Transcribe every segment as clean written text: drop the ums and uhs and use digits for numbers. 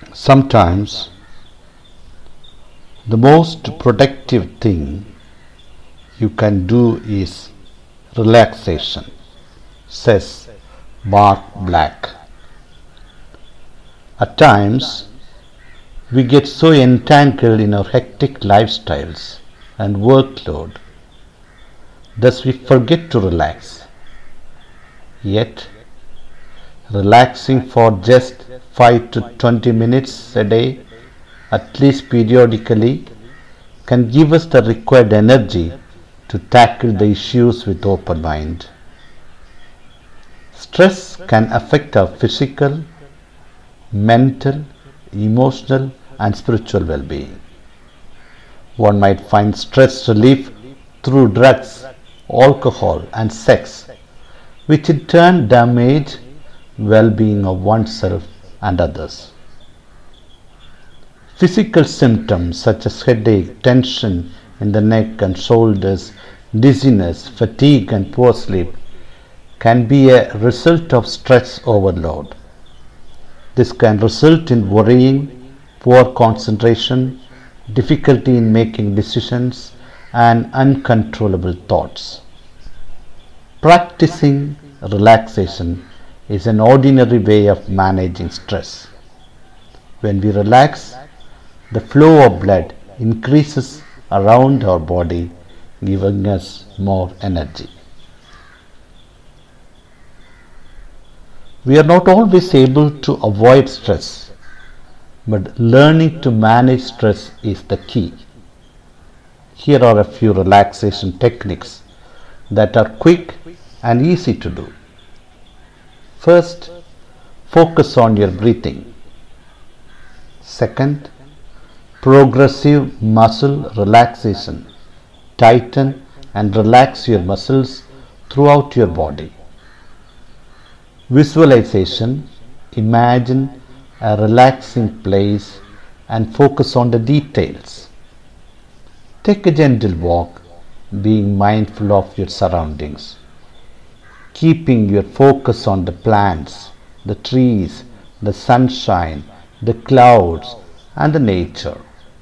Sometimes the most productive thing you can do is relaxation, says Mark Black. At times, we get so entangled in our hectic lifestyles and workload, thus we forget to relax. Yet, relaxing for just 5 to 20 minutes a day, at least periodically, can give us the required energy to tackle the issues with open mind. Stress can affect our physical, mental, emotional, and spiritual well-being. One might find stress relief through drugs, alcohol, and sex, which in turn damage well-being of oneself and others. Physical symptoms such as headache, tension in the neck and shoulders, dizziness, fatigue, and poor sleep can be a result of stress overload. This can result in worrying, poor concentration, difficulty in making decisions, and uncontrollable thoughts. Practicing relaxation is an ordinary way of managing stress. When we relax, the flow of blood increases around our body, giving us more energy. We are not always able to avoid stress, but learning to manage stress is the key. Here are a few relaxation techniques that are quick and easy to do. First, focus on your breathing. Second, progressive muscle relaxation. Tighten and relax your muscles throughout your body. Visualization. Imagine a relaxing place and focus on the details. Take a gentle walk, being mindful of your surroundings, keeping your focus on the plants, the trees, the sunshine, the clouds, and the nature.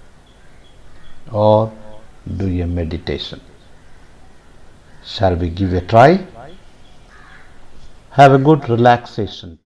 Or do your meditation. Shall we give a try? Have a good relaxation.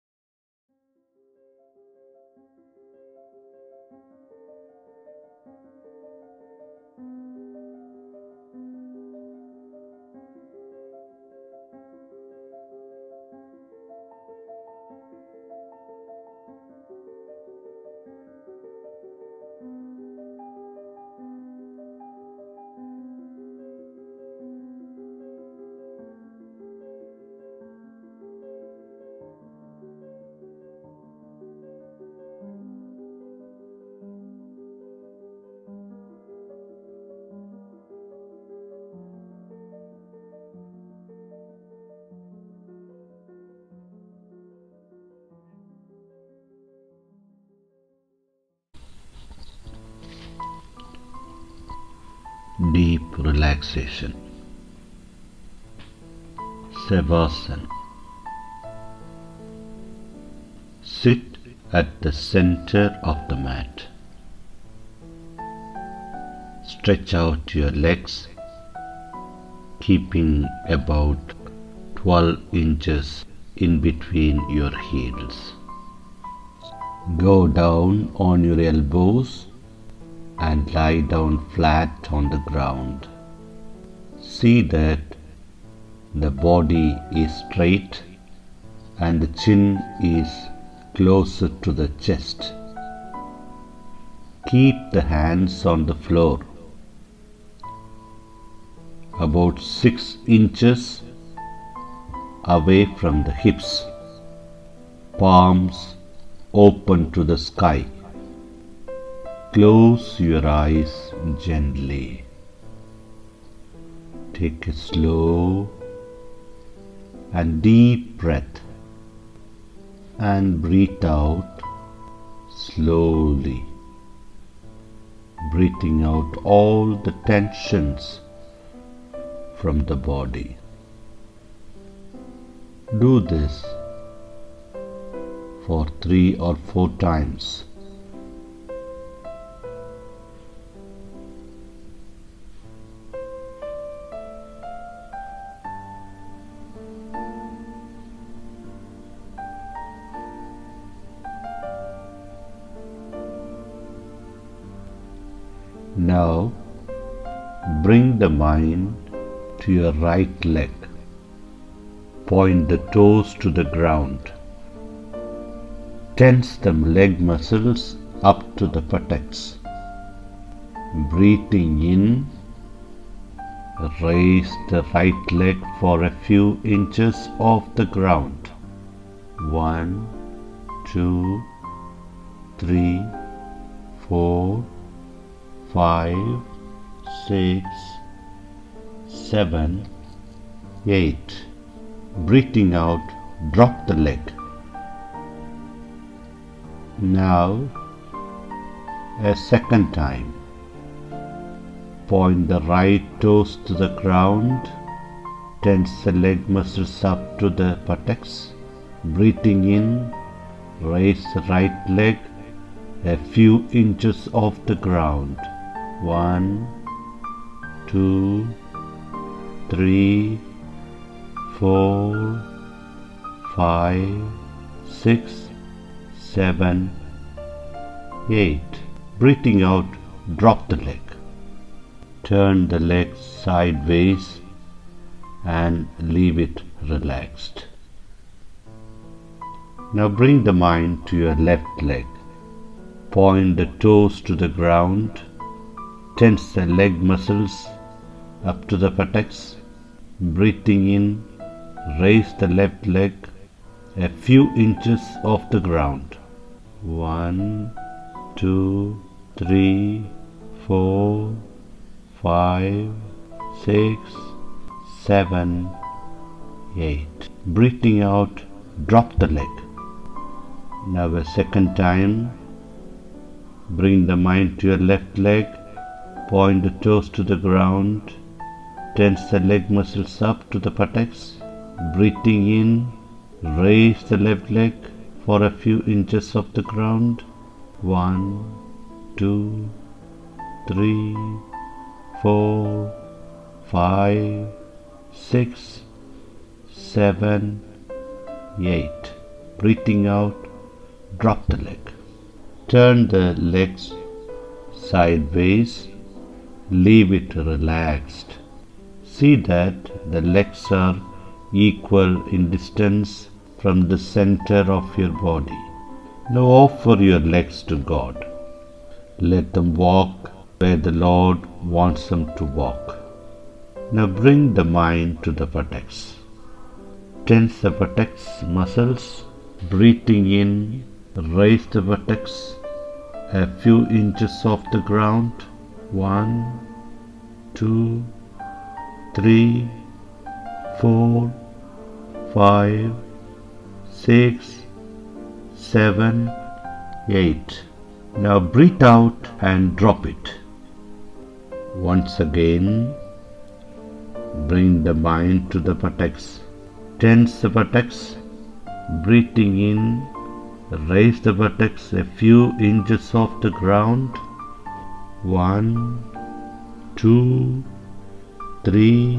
Deep relaxation. Savasana. Sit at the center of the mat. Stretch out your legs, keeping about 12 inches in between your heels. Go down on your elbows and lie down flat on the ground. See that the body is straight and the chin is closer to the chest. Keep the hands on the floor, about 6 inches away from the hips, palms open to the sky. Close your eyes gently. Take a slow and deep breath and breathe out slowly, breathing out all the tensions from the body. Do this for 3 or 4 times Now bring the mind to your right leg. Point the toes to the ground. Tense the leg muscles up to the buttocks. Breathing in, raise the right leg for a few inches off the ground. 1, 2, 3, 4, 5, 6, 7, 8. Breathing out, drop the leg. Now, a second time. Point the right toes to the ground. Tense the leg muscles up to the buttocks. Breathing in, raise the right leg a few inches off the ground. 1, 2, 3, 4, 5, 6, 7, 8. Breathing out, drop the leg. Turn the leg sideways and leave it relaxed. Now bring the mind to your left leg. Point the toes to the ground. Tense the leg muscles up to the buttocks. Breathing in, raise the left leg a few inches off the ground. 1, 2, 3, 4, 5, 6, 7, 8. Breathing out, drop the leg. Now a second time. Bring the mind to your left leg. Point the toes to the ground. Tense the leg muscles up to the buttocks. Breathing in, raise the left leg for a few inches off the ground. 1, 2, 3, 4, 5, 6, 7, 8. Breathing out, drop the leg. Turn the legs sideways. Leave it relaxed. See that the legs are equal in distance from the center of your body. Now offer your legs to God. Let them walk where the Lord wants them to walk. Now bring the mind to the buttocks. Tense the buttocks muscles. Breathing in, raise the buttocks a few inches off the ground. 1, 2, 3, 4, 5, 6, 7, 8. Now breathe out and drop it. Once again, bring the mind to the buttocks. Tense the buttocks. Breathing in, raise the buttocks a few inches off the ground. 1, 2, 3,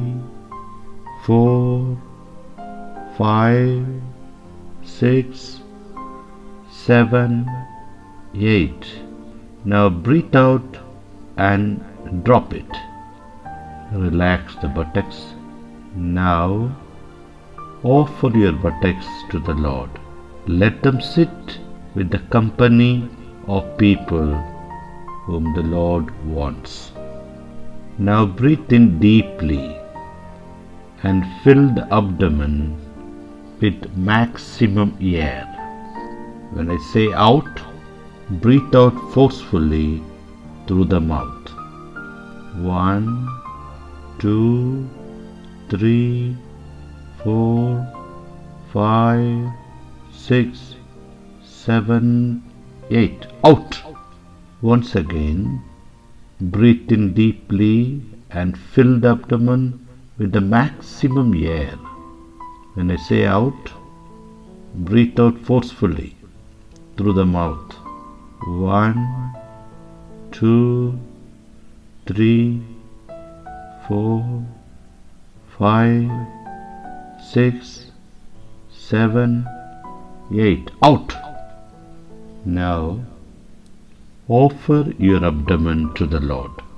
4, 5, 6, 7, 8. Now breathe out and drop it. Relax the buttocks. Now offer your buttocks to the Lord. Let them sit with the company of people whom the Lord wants. Now breathe in deeply and fill the abdomen with maximum air. When I say out, breathe out forcefully through the mouth. 1, 2, 3, 4, 5, 6, 7, 8. Out. Once again, breathe in deeply and fill the abdomen with the maximum air. When I say out, breathe out forcefully through the mouth. 1, 2, 3, 4, 5, 6, 7, 8. Out. Now offer your abdomen to the Lord.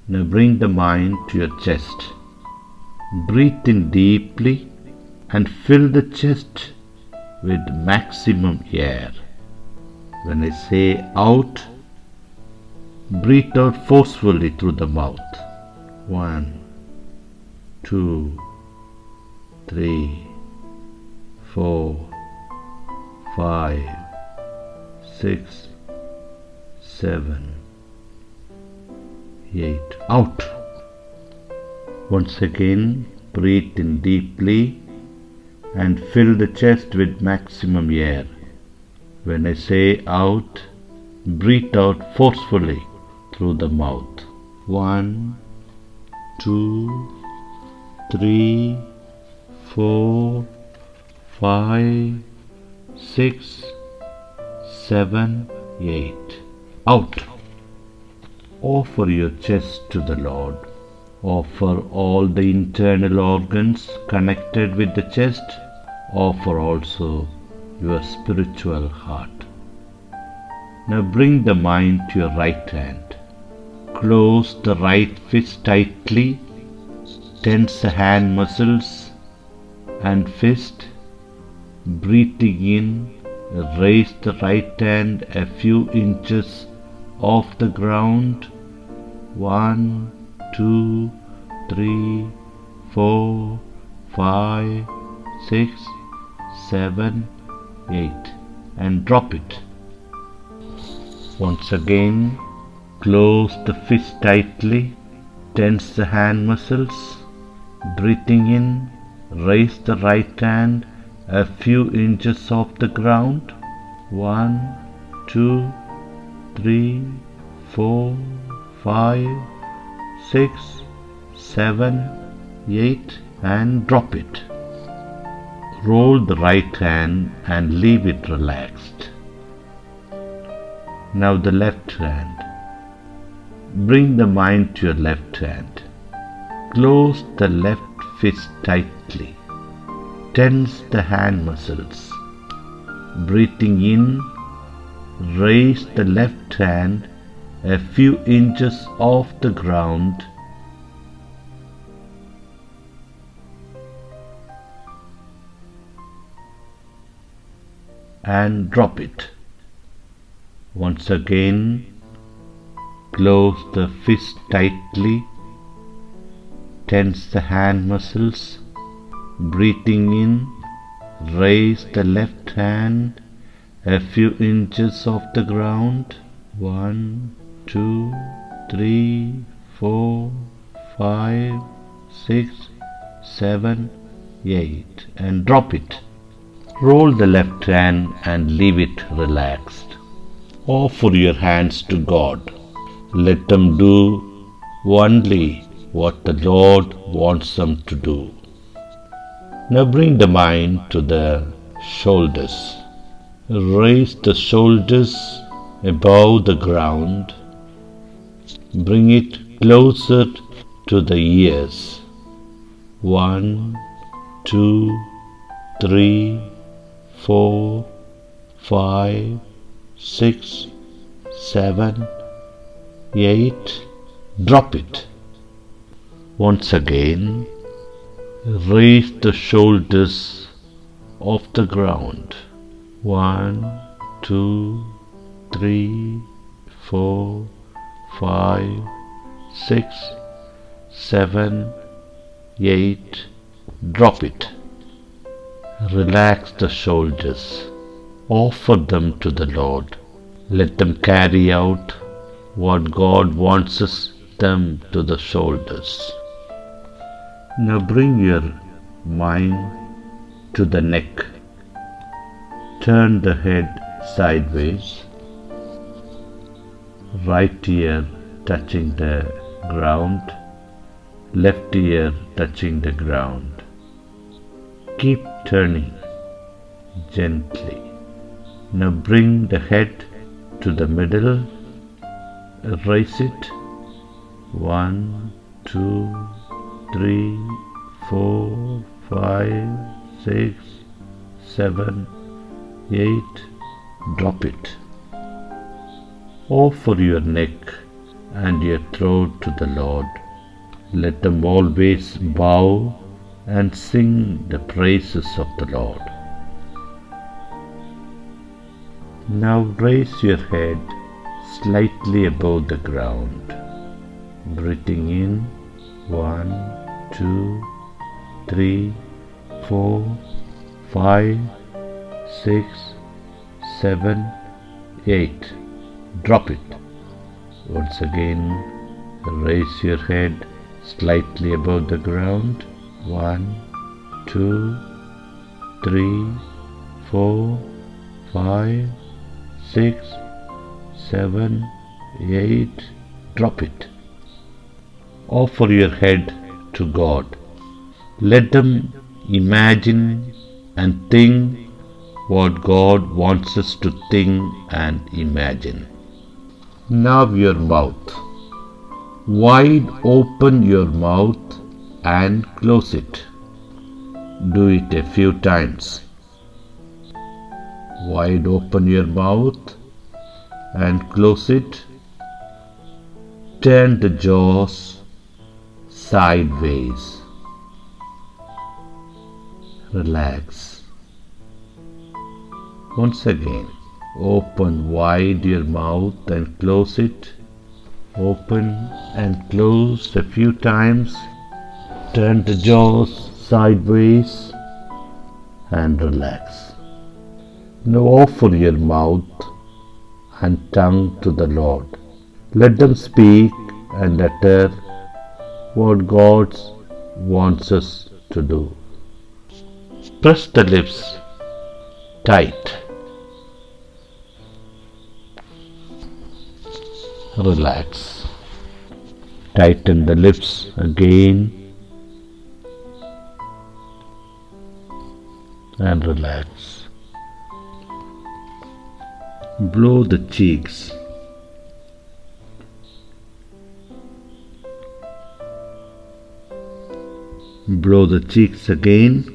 Now bring the mind to your chest. Breathe in deeply and fill the chest with maximum air. When I say out, breathe out forcefully through the mouth. 1, 2, 3, 4, 5, 6, 7, 8. Out. Once again, breathe in deeply and fill the chest with maximum air. When I say out, breathe out forcefully through the mouth. 1, 2, 3, 4, 5, 6, 7, 8. Out. Offer your chest to the Lord. Offer all the internal organs connected with the chest. Offer also your spiritual heart. Now bring the mind to your right hand. Close the right fist tightly. Tense the hand muscles and fist. Breathing in, raise the right hand a few inches off the ground. 1, 2, 3, 4, 5, 6, 7, 8, and drop it. Once again, close the fist tightly, tense the hand muscles. Breathing in, raise the right hand a few inches off the ground. 1, 2, 3, 4, 5, 6, 7, 8, and drop it. Roll the right hand and leave it relaxed. Now the left hand. Bring the mind to your left hand. Close the left fist tightly. Tense the hand muscles. Breathing in, raise the left hand a few inches off the ground. And drop it. Once again, close the fist tightly, tense the hand muscles. Breathing in, raise the left hand a few inches off the ground. 1, 2, 3, 4, 5, 6, 7, 8, and drop it. Roll the left hand and leave it relaxed. Offer your hands to God. Let them do only what the Lord wants them to do. Now bring the mind to the shoulders. Raise the shoulders above the ground. Bring it closer to the ears. 1, 2, 3, 4, 5, 6, 7, 8. Drop it. Once again, raise the shoulders off the ground. 1, 2, 3, 4, 5, 6, 7, 8. Drop it. Relax the shoulders. Offer them to the Lord. Let them carry out what God wants them to the shoulders. Now bring your mind to the neck. Turn the head sideways. Right ear touching the ground. Left ear touching the ground. Keep turning gently. Now bring the head to the middle. Raise it. 1, 2, 3, 4, 5, 6, 7, 8. Drop it. Offer your neck and your throat to the Lord. Let them always bow and sing the praises of the Lord. Now raise your head slightly above the ground, breathing in 1, 2, 3, 4, 5, 6, 7, 8. Drop it. Once again, raise your head slightly above the ground. 1, 2, 3, 4, 5, 6, 7, 8. Drop it. Offer your head to God. Let them imagine and think what God wants us to think and imagine. Now your mouth. Wide open your mouth and close it. Do it a few times. Wide open your mouth and close it. Turn the jaws sideways. Relax. Once again, open wide your mouth and close it. Open and close a few times. Turn the jaws sideways and relax. Now offer your mouth and tongue to the Lord. Let them speak and utter what God wants us to do. Press the lips tight. Relax. Tighten the lips again and relax. Blow the cheeks. Blow the cheeks again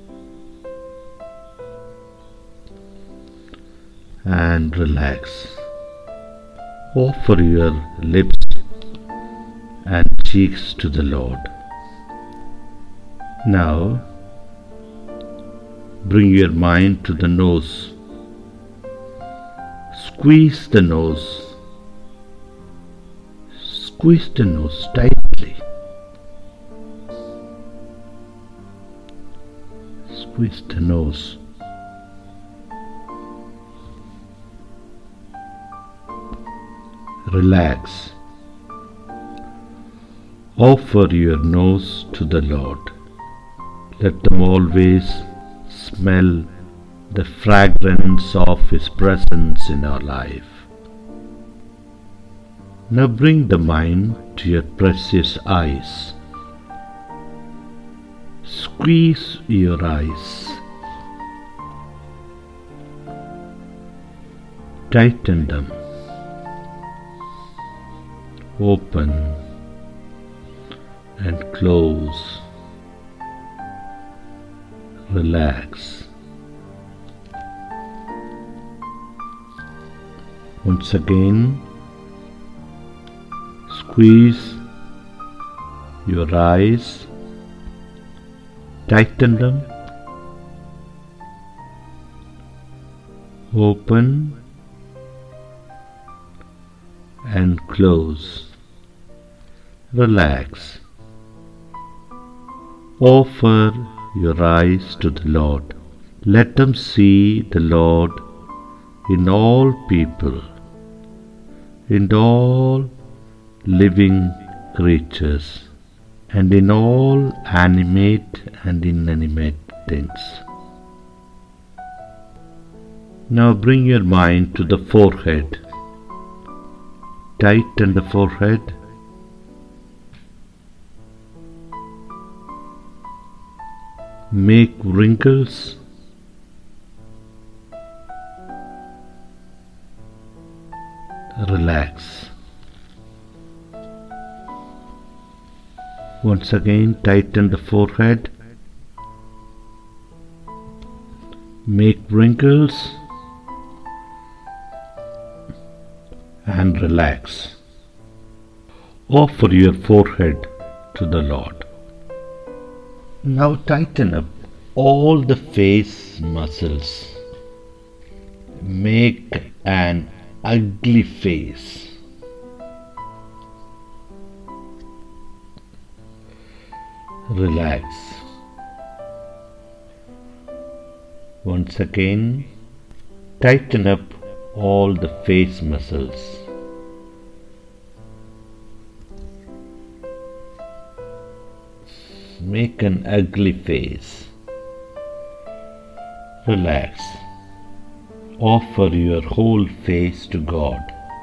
and relax. Offer your lips and cheeks to the Lord. Now, bring your mind to the nose. Squeeze the nose. Squeeze the nose tightly. Squeeze the nose. Relax. Offer your nose to the Lord. Let them always smell the fragrance of His presence in our life. Now bring the mind to your precious eyes. Squeeze your eyes. Tighten them. Open and close. Relax. Once again, squeeze your eyes, tighten them, open and close. Relax. Offer your eyes to the Lord. Let them see the Lord in all people, in all living creatures, and in all animate and inanimate things. Now bring your mind to the forehead. Tighten the forehead. Make wrinkles. Relax. Once again, tighten the forehead. Make wrinkles and relax. Offer your forehead to the Lord. Now tighten up all the face muscles. Make an ugly face. Relax. Once again, tighten up all the face muscles. Make an ugly face. Relax. Offer your whole face to God.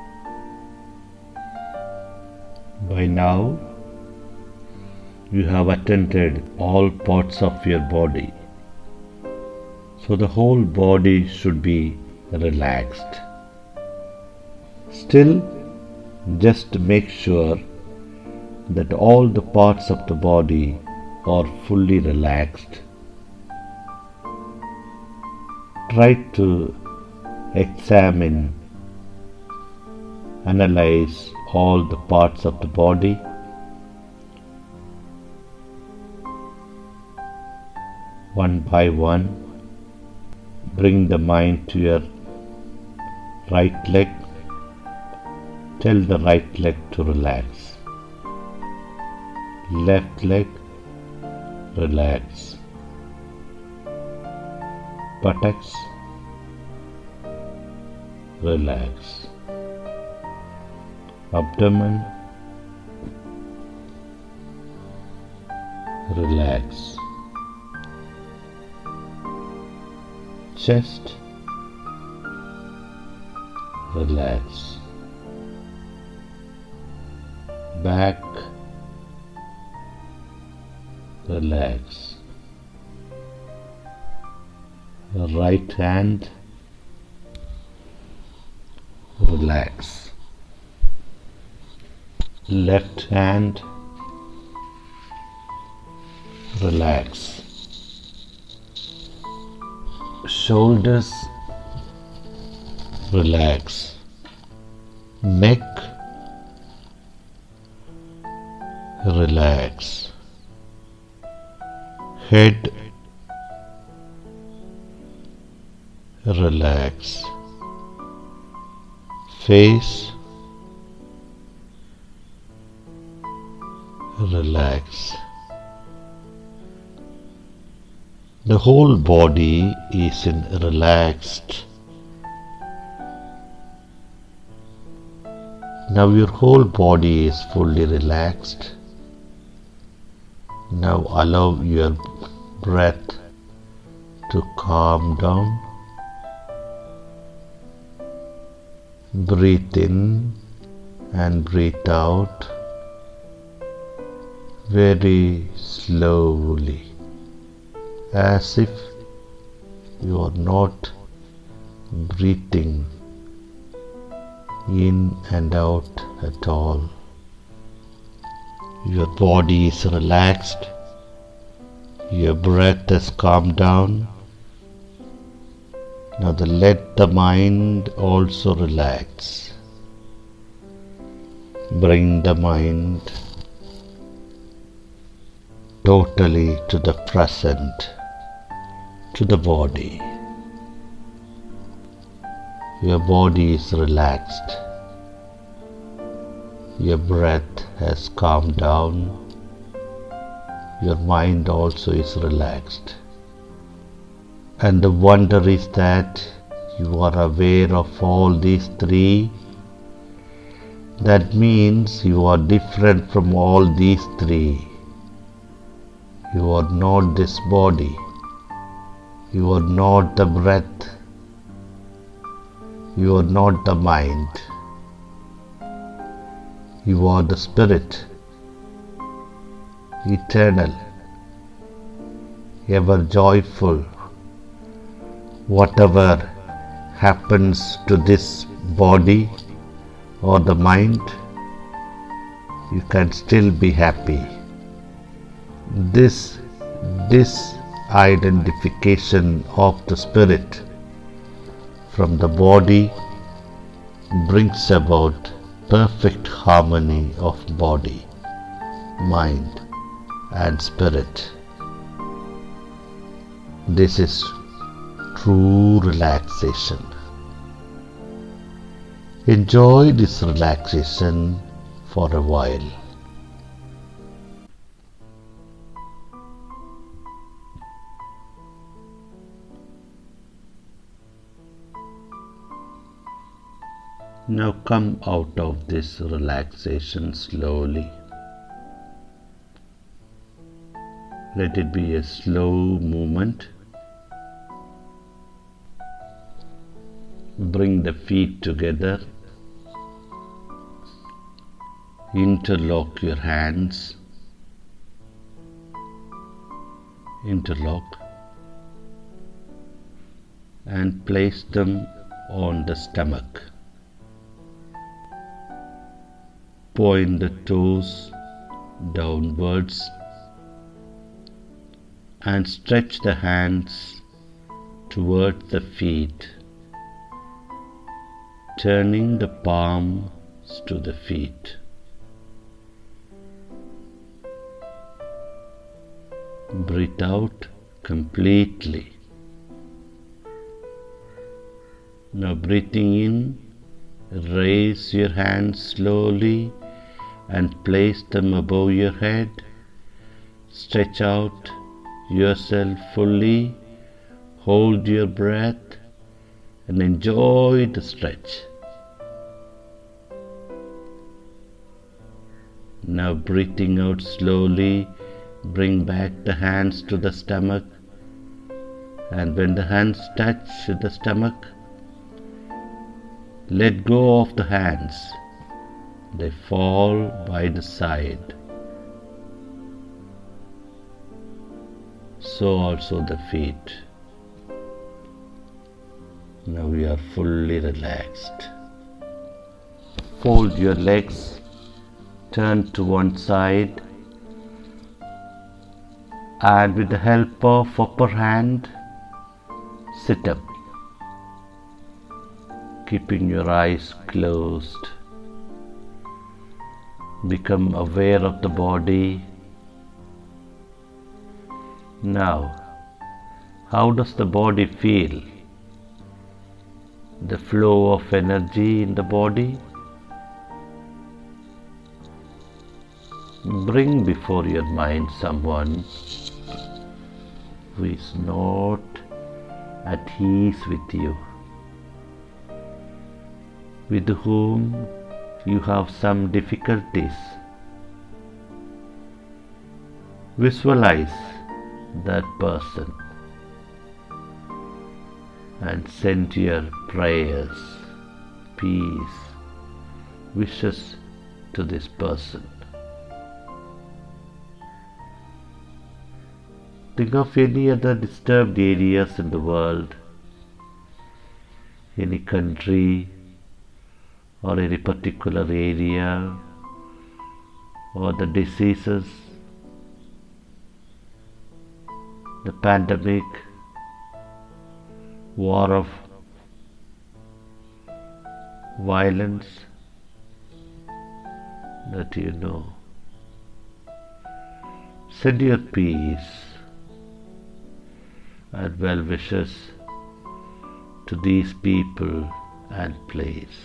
By now, you have attended all parts of your body. So the whole body should be relaxed. Still, just make sure that all the parts of the body are fully relaxed. Try to examine, analyze all the parts of the body. One by one, bring the mind to your right leg. Tell the right leg to relax. Left leg, relax. Buttocks, relax. Abdomen, relax. Chest, relax. Back, relax. Right hand, relax. Left hand, relax. Shoulders, relax. Neck, relax. Head, relax. Face, relax. The whole body is relaxed. Now your whole body is fully relaxed. Now allow your breath to calm down. Breathe in and breathe out very slowly, as if you are not breathing in and out at all. Your body is relaxed. Your breath has calmed down. Now let the mind also relax. Bring the mind totally to the present, to the body. Your body is relaxed. Your breath has calmed down. Your mind also is relaxed. And the wonder is that you are aware of all these three. That means you are different from all these three. You are not this body. You are not the breath. You are not the mind. You are the spirit, eternal, ever joyful. Whatever happens to this body or the mind, you can still be happy. This disidentification of the spirit from the body brings about perfect harmony of body, mind and spirit. This is true relaxation. Enjoy this relaxation for a while. Now come out of this relaxation slowly. Let it be a slow movement. Bring the feet together. Interlock your hands. Interlock. And place them on the stomach. Point the toes downwards and stretch the hands towards the feet, turning the palms to the feet. Breathe out completely. Now breathing in, raise your hands slowly and place them above your head. Stretch out yourself fully. Hold your breath and enjoy the stretch. Now breathing out slowly, bring back the hands to the stomach, and when the hands touch the stomach, let go of the hands. They fall by the side. So also the feet. Now we are fully relaxed. Fold your legs, turn to one side, and with the help of upper hand, sit up, keeping your eyes closed. Become aware of the body. Now, how does the body feel? The flow of energy in the body. Bring before your mind someone who is not at ease with you, with whom you have some difficulties. Visualize that person and send your prayers, peace, wishes to this person. Think of any other disturbed areas in the world, any country or any particular area, or the diseases, the pandemic, war of violence that you know. Send your peace and well wishes to these people and place.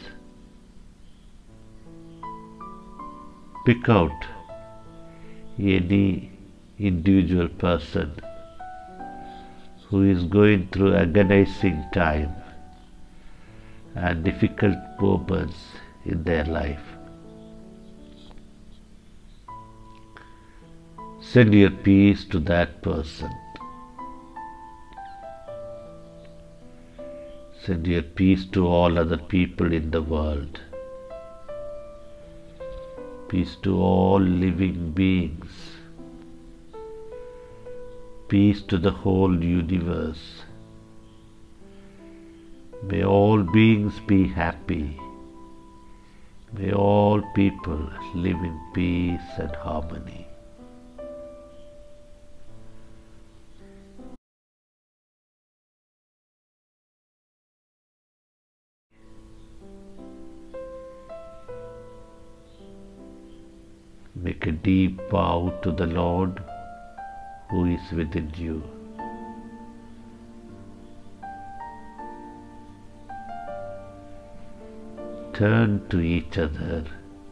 Pick out any individual person who is going through agonizing time and difficult moments in their life. Send your peace to that person. Send your peace to all other people in the world. Peace to all living beings. Peace to the whole universe. May all beings be happy. May all people live in peace and harmony. Take a deep bow to the Lord who is within you. Turn to each other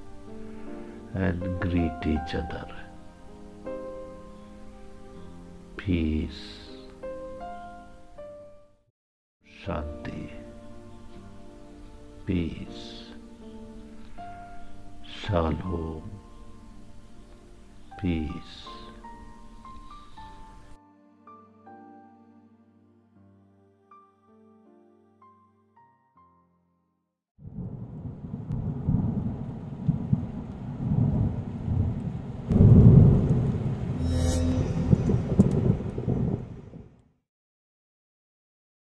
and greet each other. Peace, Shanti, peace, Shalom, peace.